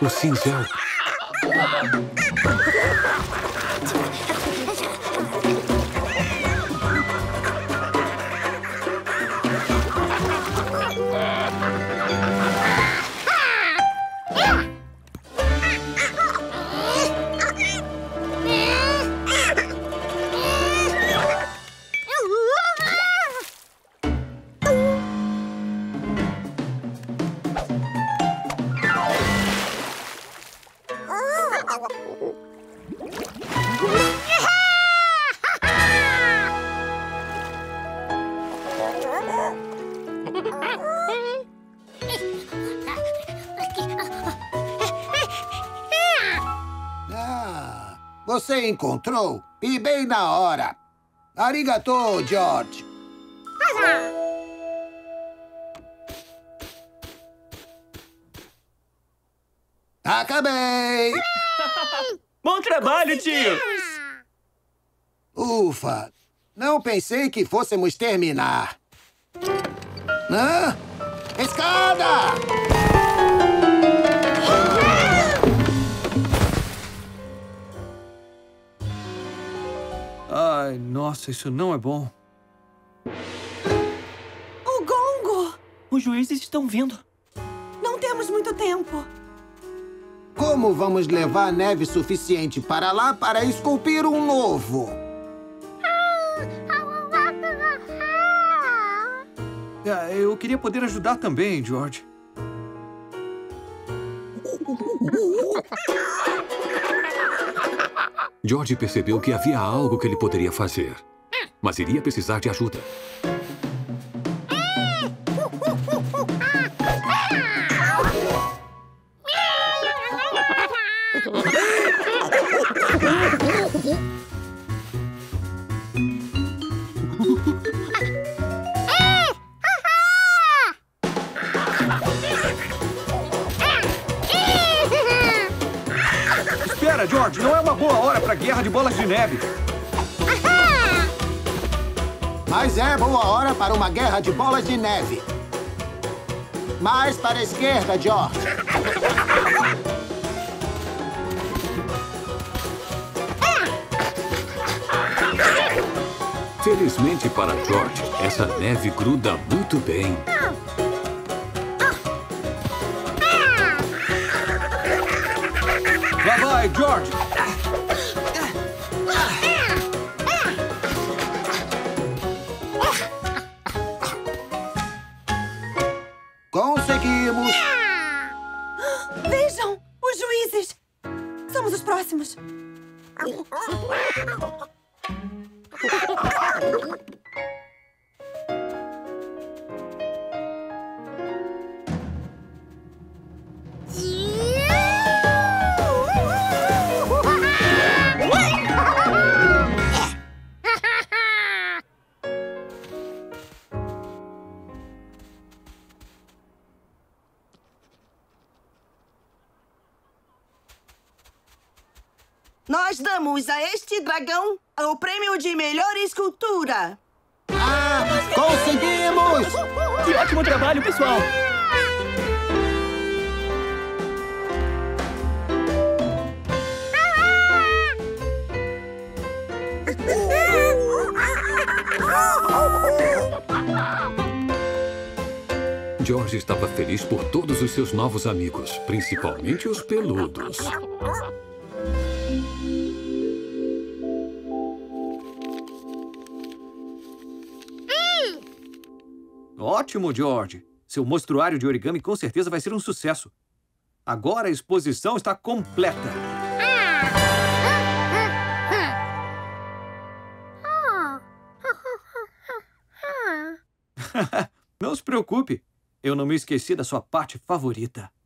O cinzel. Você encontrou? E bem na hora. Arigato, George. Acabei! Bom trabalho, tio! Ufa! Não pensei que fôssemos terminar. Hã? Escada! Ai, nossa, isso não é bom. O gongo! Os juízes estão vindo. Não temos muito tempo. Como vamos levar neve suficiente para lá para esculpir um novo? Eu queria poder ajudar também, George. George percebeu que havia algo que ele poderia fazer, mas iria precisar de ajuda. Espera, George, não é uma boa hora para a guerra de bolas de neve. Mas é boa hora para uma guerra de bolas de neve. Mais para a esquerda, George. Felizmente para George, essa neve gruda muito bem. Vai, George! Conseguimos! Vejam! Os juízes! Somos os próximos. Nós damos a este dragão o prêmio de melhor escultura. Ah, conseguimos! Que ótimo trabalho, pessoal! George estava feliz por todos os seus novos amigos, principalmente os peludos. Ótimo, George. Seu mostruário de origami com certeza vai ser um sucesso. Agora a exposição está completa. Não se preocupe. Eu não me esqueci da sua parte favorita.